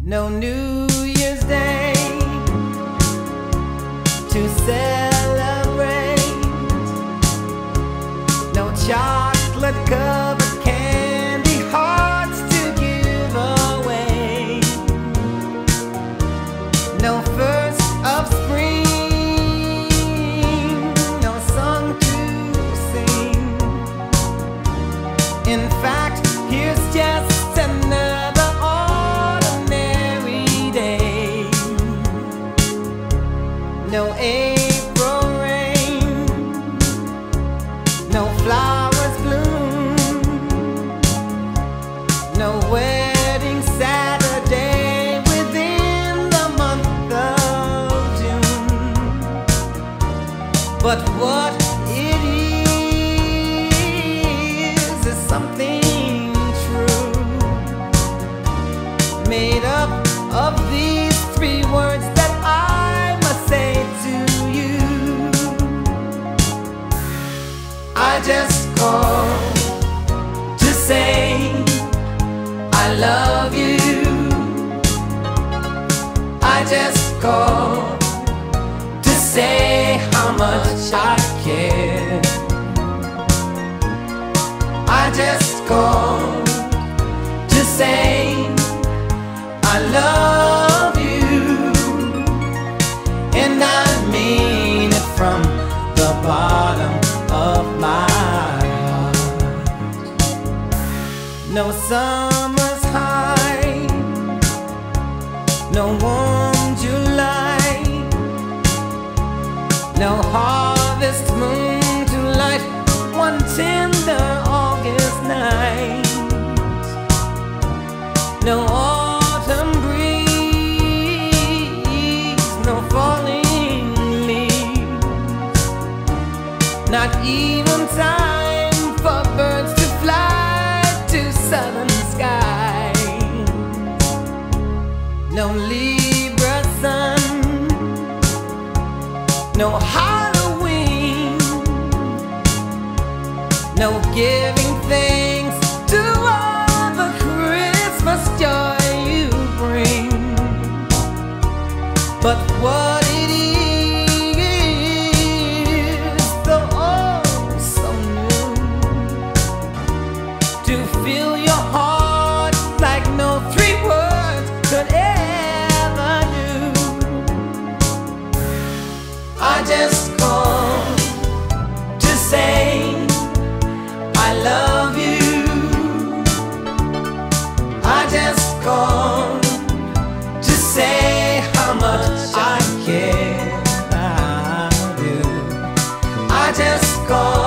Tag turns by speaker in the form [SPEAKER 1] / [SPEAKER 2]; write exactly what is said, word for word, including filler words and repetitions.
[SPEAKER 1] No New Year's Day to celebrate, no chocolate covered candy hearts to give away, no first of spring, no song to sing. In fact, here's just another ordinary day. No April rain, no flowers bloom, no wedding Saturday within the month of June. But what it is is something true, made up of these three words that I must say to you. I just called to say I love you. I just called to say how much I care. I just called to say I love you, and I mean it from the bottom of my heart. No summer's high, no warm July, no harvest moon to light one tender August night, no autumn breeze, no falling leaves, not even time for birds to fly to southern skies, no Libra sun, no Halloween, no giving thanks to all the Christmas joy you bring. But what it is, though oh so new, to fill your heart like no three words could ever do. I just called to say I love you. I just called to say how much I care. I do. I just called